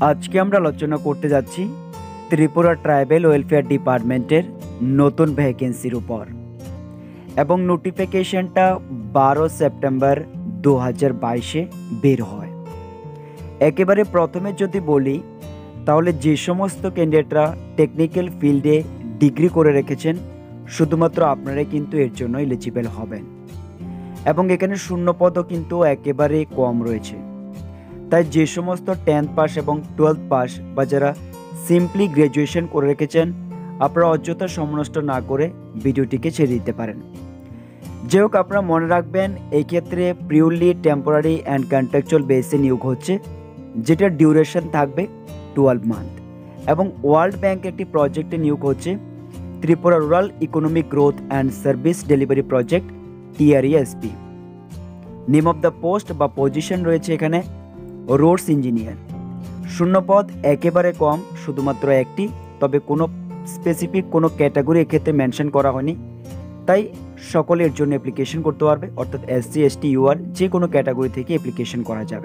আজকে আমরা আলোচনা করতে যাচ্ছি ত্রিপুরা ট্রাইবেল ওয়েলফেয়ার ডিপার্টমেন্টের নতুন ভ্যাকেন্সির উপর এবং নোটিফিকেশনটা 12 সেপ্টেম্বর 2022-এ বের হয়। একেবারে প্রথমে যদি বলি তাহলে যে সমস্ত ক্যান্ডিডেটরা টেকনিক্যাল ফিল্ডে ডিগ্রি করে রেখেছেন শুধুমাত্র আপনারাই কিন্তু এর জন্য এলিজিবল হবেন এবং এখানে শূন্যপদও কিন্তু একেবারে কম রয়েছে। তাই যে সমস্ত 10th পাস এবং 12th পাস বা যারা সিম্পলি গ্র্যাজুয়েশন করে রেখেছেন আপনারা অযথা সময় নষ্ট না করে ভিডিওটিকে ছেড়ে দিতে পারেন। যে হোক আপনারা মনে রাখবেন এই ক্ষেত্রে পিওরলি টেম্পোরারি অ্যান্ড কন্ট্রাকচুয়াল বেসে নিয়োগ হচ্ছে, যেটার ডিউরেশন থাকবে 12 মান্থ এবং ওয়ার্ল্ড ব্যাংক একটি প্রজেক্টে নিয়োগ হচ্ছে Tripura rural economic growth and service delivery project TRESP। Name of the post বা পজিশন রয়েছে এখানে রোডস ইঞ্জিনিয়ার। শূন্যপদ একেবারে কম, শুধুমাত্র একটি, তবে কোনো স্পেসিফিক কোনো ক্যাটাগরি এক্ষেত্রে মেনশন করা হয়নি, তাই সকলে এর জন্য অ্যাপ্লিকেশন করতে পারবে, অর্থাৎ SC ST UR যে কোনো ক্যাটাগরি থেকে অ্যাপ্লিকেশন করা যাবে।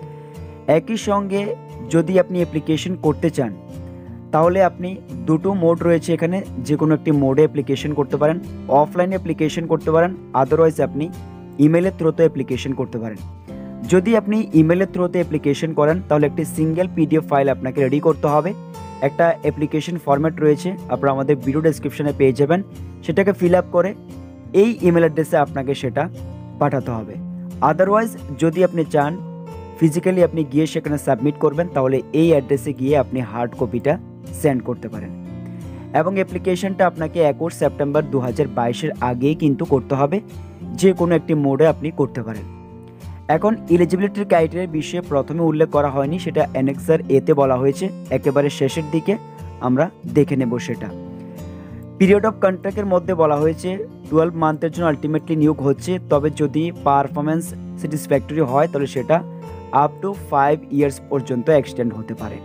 একই সঙ্গে যদি আপনি অ্যাপ্লিকেশন করতে চান তাহলে আপনি দুটো মোড রয়েছে এখানে, যে কোনো একটি মোডে অ্যাপ্লিকেশন করতে পারেন, অফলাইনে অ্যাপ্লিকেশন করতে পারেন, আদারওয়াইজ আপনি ইমেলের থ্রুতে অ্যাপ্লিকেশন করতে পারেন। যদি আপনি ইমেলের থ্রুতে অ্যাপ্লিকেশন করেন তাহলে একটি সিঙ্গেল PDF ফাইল আপনাকে রেডি করতে হবে। একটা অ্যাপ্লিকেশন ফরম্যাট রয়েছে, আপনারা আমাদের ভিডিও ডেসক্রিপশনে পেয়ে যাবেন, সেটাকে ফিল আপ করে এই ইমেল অ্যাড্রেসে আপনাকে সেটা পাঠাতে হবে। আদারওয়াইজ যদি আপনি চান ফিজিক্যালি আপনি গিয়ে সেখানে সাবমিট করবেন তাহলে এই অ্যাড্রেসে গিয়ে আপনি হার্ড কপিটা সেন্ড করতে পারেন এবং অ্যাপ্লিকেশনটা আপনাকে 21 সেপ্টেম্বর 2022-এর আগেই কিন্তু করতে হবে, যে কোনো একটি মোডে আপনি করতে পারেন। এখন এলিজিবিলিটির ক্রাইটেরিয়ার বিষয়ে প্রথমে উল্লেখ করা হয়নি, সেটা অ্যানেক্সার এতে বলা হয়েছে, একেবারে শেষের দিকে আমরা দেখে নেব সেটা। পিরিয়ড অফ কন্ট্রাক্টের মধ্যে বলা হয়েছে 12 মান্থের জন্য আলটিমেটলি নিয়োগ হচ্ছে, তবে যদি পারফরমেন্স স্যাটিসফ্যাক্টরি হয় তাহলে সেটা আপ টু 5 ইয়ার্স পর্যন্ত এক্সটেন্ড হতে পারে।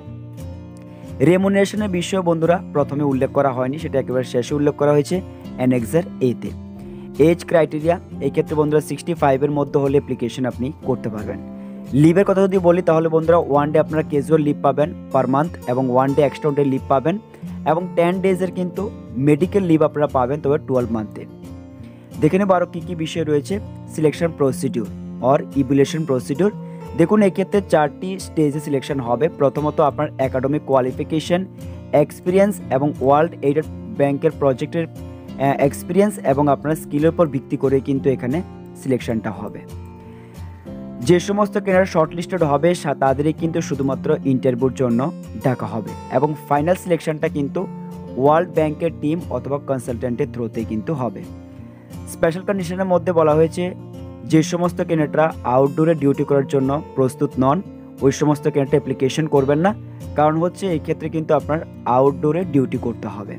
রেমুনারেশনের বিষয়ে বন্ধুরা প্রথমে উল্লেখ করা হয়নি, সেটা একেবারে শেষে উল্লেখ করা হয়েছে অ্যানেক্সার এতে। এজ ক্রাইটেরিয়া এই ক্ষেত্রে বন্ধুরা 65-এর মধ্যে হলে অ্যাপ্লিকেশন আপনি করতে পারবেন। লিভের কথা যদি বলি তাহলে বন্ধুরা 1 ডে আপনারা ক্যাজুয়াল লিভ পাবেন পার মান্থ এবং 1 ডে এক্সটেন্ডেড লিভ পাবেন এবং 10 ডেজের কিন্তু মেডিকেল লিভ আপনারা পাবেন, তবে 12 মান্থে। দেখে নেব আরও কী কী বিষয় রয়েছে। Selection procedure or evaluation procedure, দেখুন এক্ষেত্রে 4টি স্টেজে সিলেকশন হবে। প্রথমত আপনার একাডেমিক কোয়ালিফিকেশন, এক্সপিরিয়েন্স এবং ওয়ার্ল্ড এইডেড ব্যাংকের প্রজেক্টের এক্সপিরিয়েন্স এবং আপনার স্কিলের উপর ভিত্তি করে কিন্তু এখানে সিলেকশনটা হবে। যে সমস্ত ক্যান্ডিডেট শর্টলিস্টেড হবে তাদেরই কিন্তু শুধুমাত্র ইন্টারভিউর জন্য ডাকা হবে এবং ফাইনাল সিলেকশনটা কিন্তু ওয়ার্ল্ড ব্যাংকের টিম অথবা কনসালটেন্টের থ্রুতে কিন্তু হবে। স্পেশাল কন্ডিশনের মধ্যে বলা হয়েছে যে সমস্ত ক্যান্ডিডেটরা আউটডোরে ডিউটি করার জন্য প্রস্তুত নন ওই সমস্ত ক্যান্ডিডেট অ্যাপ্লিকেশন করবেন না, কারণ হচ্ছে এই ক্ষেত্রে কিন্তু আপনার আউটডোরে ডিউটি করতে হবে।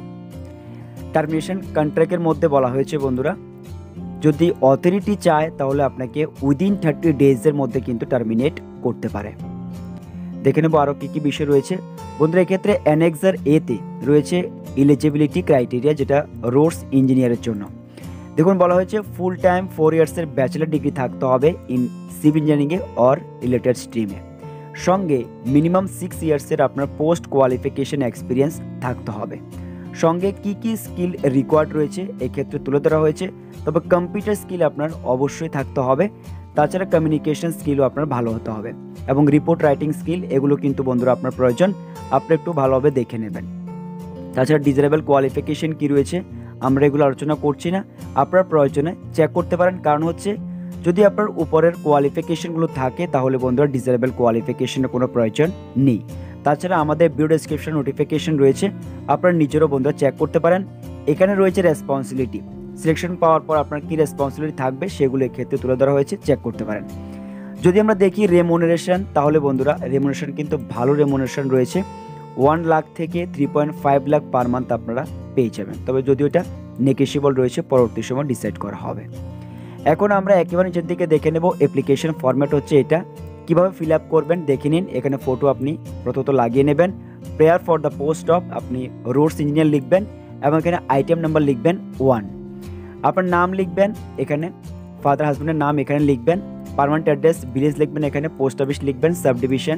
টার্মিনেশন কন্ট্রাক্টের মধ্যে বলা হয়েছে বন্ধুরা যদি অথরিটি চায় তাহলে আপনাকে উইদিন 30 ডেজের মধ্যে কিন্তু টার্মিনেট করতে পারে। দেখে নেব আরও কী কী বিষয় রয়েছে বন্ধুরা। এক্ষেত্রে অ্যানেক্সার এতে রয়েছে এলিজিবিলিটি ক্রাইটেরিয়া, যেটা রোডস ইঞ্জিনিয়ারের জন্য। দেখুন বলা হয়েছে ফুল টাইম 4 ইয়ার্সের ব্যাচেলার ডিগ্রি থাকতে হবে ইন সিভিল ইঞ্জিনিয়ারিংয়ে অর রিলেটেড স্ট্রিমে, সঙ্গে মিনিমাম 6 ইয়ার্সের আপনার পোস্ট কোয়ালিফিকেশন এক্সপিরিয়েন্স থাকতে হবে। সঙ্গে কি কি স্কিল রিকোয়ার্ড রয়েছে এক্ষেত্রে তুলে ধরা হয়েছে, তবে কম্পিউটার স্কিল আপনার অবশ্যই থাকতে হবে, তাছাড়া কমিউনিকেশন স্কিলও আপনার ভালো হতে হবে এবং রিপোর্ট রাইটিং স্কিল এগুলো কিন্তু বন্ধুরা আপনার প্রয়োজন, আপনি একটু ভালোভাবে দেখে নেবেন। তাছাড়া ডিজারেবল কোয়ালিফিকেশন কি রয়েছে আমরা এগুলো আলোচনা করছি না, আপনার প্রয়োজনে চেক করতে পারেন, কারণ হচ্ছে যদি আপনার উপরের কোয়ালিফিকেশনগুলো থাকে তাহলে বন্ধুরা ডিজারেবল কোয়ালিফিকেশনের কোনো প্রয়োজন নেই। তাছাড়া আমাদের ভিডিও ডেসক্রিপশন নোটিফিকেশন রয়েছে, আপনারা নিজেরও বন্ধুরা চেক করতে পারেন। এখানে রয়েছে রেসপন্সিবিলিটি, সিলেকশন পাওয়ার পর আপনার কী রেসপন্সিবিলিটি থাকবে সেগুলো এক্ষেত্রে তুলে ধরা হয়েছে, চেক করতে পারেন। যদি আমরা দেখি রেমুনারেশন তাহলে বন্ধুরা রেমুনারেশন কিন্তু ভালো রেমুনারেশন রয়েছে, 1 লাখ থেকে 3.5 লাখ পার মান্থ আপনারা পেয়ে যাবেন, তবে যদি ওটা নেগোশিয়েবল রয়েছে পরবর্তী সময় ডিসাইড করা হবে। এখন আমরা একেবারে নিচের দিকে দেখে নেব অ্যাপ্লিকেশন ফরম্যাট হচ্ছে এটা, কিভাবে ফিল আপ করবেন দেখে নিন। এখানে ফটো আপনি প্রথমত লাগিয়ে নেবেন, prayer for the post of আপনি রোডস ইঞ্জিনিয়ার লিখবেন এবং এখানে আইটেম নাম্বার লিখবেন 1, আপনার নাম লিখবেন, এখানে ফাদার হাজব্যান্ডের নাম এখানে লিখবেন, পার্মানেন্ট অ্যাড্রেস ভিলেজ লিখবেন, এখানে পোস্ট অফিস লিখবেন, সাব ডিভিশন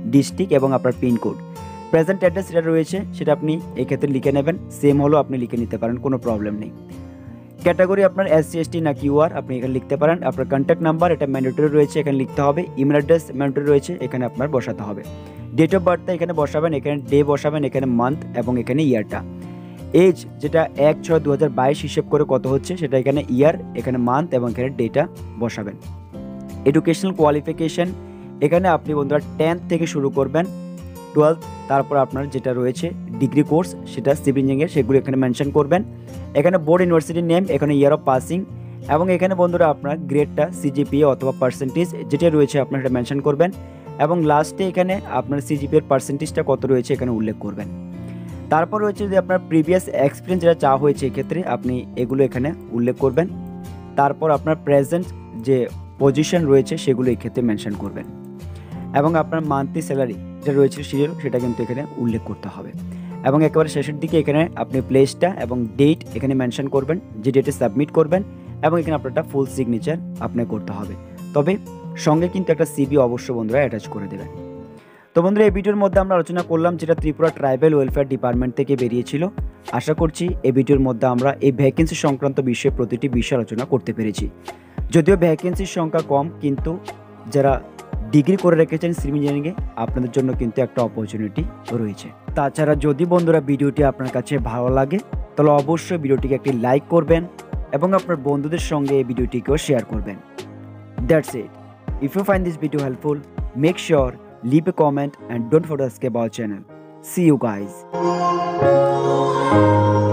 ডিস্ট্রিক্ট এবং আপনার পিনকোড। প্রেজেন্ট অ্যাড্রেস যেটা রয়েছে সেটা আপনি এক্ষেত্রে লিখে নেবেন, সেম হলো আপনি লিখে নিতে পারেন, কোনো প্রবলেম নেই। ক্যাটাগরি আপনার SC ST না QR আপনি এখানে লিখতে পারেন। আপনার কন্ট্যাক্ট নাম্বার এটা ম্যান্ডেটরি রয়েছে, এখানে লিখতে হবে। ইমেল অ্যাড্রেস ম্যান্ডেটরি রয়েছে, এখানে আপনার বসাতে হবে। ডেট অফ বার্থটা এখানে বসাবেন, এখানে ডে বসাবেন, এখানে মান্থ এবং এখানে ইয়ারটা। এজ যেটা 1/6/2022 হিসেব করে কত হচ্ছে সেটা এখানে ইয়ার, এখানে মান্থ এবং এখানে ডেটা বসাবেন। এডুকেশনাল কোয়ালিফিকেশন এখানে আপনি বন্ধুরা 10th থেকে শুরু করবেন, 12th, তারপর আপনার যেটা রয়েছে ডিগ্রি কোর্স সেটা সিভিল ইঞ্জিনিয়ারিং সেগুলো এখানে মেনশন করবেন। এখানে বোর্ড ইউনিভার্সিটির নেম, এখানে ইয়ার অফ পাসিং এবং এখানে বন্ধুরা আপনার গ্রেডটা CGPA অথবা পার্সেন্টেজ যেটা রয়েছে আপনার এটা মেনশন করবেন এবং লাস্টে এখানে আপনার CGPA এর পার্সেন্টেজটা কত রয়েছে এখানে উল্লেখ করবেন। তারপর রয়েছে যদি আপনার প্রিভিয়াস এক্সপিরিয়েন্স যেটা চাওয়া হয়েছে এক্ষেত্রে আপনি এগুলো এখানে উল্লেখ করবেন। তারপর আপনার প্রেজেন্ট যে পজিশন রয়েছে সেগুলো এক্ষেত্রে মেনশন করবেন এবং আপনার মান্থলি স্যালারি যেটা রয়েছে শিডিউল সেটা কিন্তু এখানে উল্লেখ করতে হবে এবং একেবারে শেষের দিকে এখানে আপনি প্লেসটা এবং ডেট এখানে মেনশন করবেন, যে ডেটে সাবমিট করবেন এবং এখানে আপনারটা ফুল সিগনেচার আপনি করতে হবে। তবে সঙ্গে কিন্তু একটা CV অবশ্য বন্ধুরা অ্যাটাচ করে দেবেন। তো বন্ধুরা এই ভিডিওর মধ্যে আমরা আলোচনা করলাম যেটা ত্রিপুরা ট্রাইবাল ওয়েলফেয়ার ডিপার্টমেন্ট থেকে বেরিয়েছিল। আশা করছি এই ভিডিওর মধ্যে আমরা এই ভ্যাকেন্সি সংক্রান্ত বিষয়ে প্রতিটি বিষয় আলোচনা করতে পেরেছি। যদিও ভ্যাকেন্সির সংখ্যা কম, কিন্তু যারা ডিগ্রি করে রেখেছেন সিভিল ইঞ্জিনিয়ারিংয়ে আপনাদের জন্য কিন্তু একটা অপরচুনিটি রয়েছে। তাছাড়া যদি বন্ধুরা ভিডিওটি আপনার কাছে ভালো লাগে তাহলে অবশ্যই ভিডিওটিকে একটি লাইক করবেন এবং আপনার বন্ধুদের সঙ্গে এই ভিডিওটিকেও শেয়ার করবেন। That's it. If you find this video helpful, make sure leave a comment and don't forget to subscribe our channel. See you guys.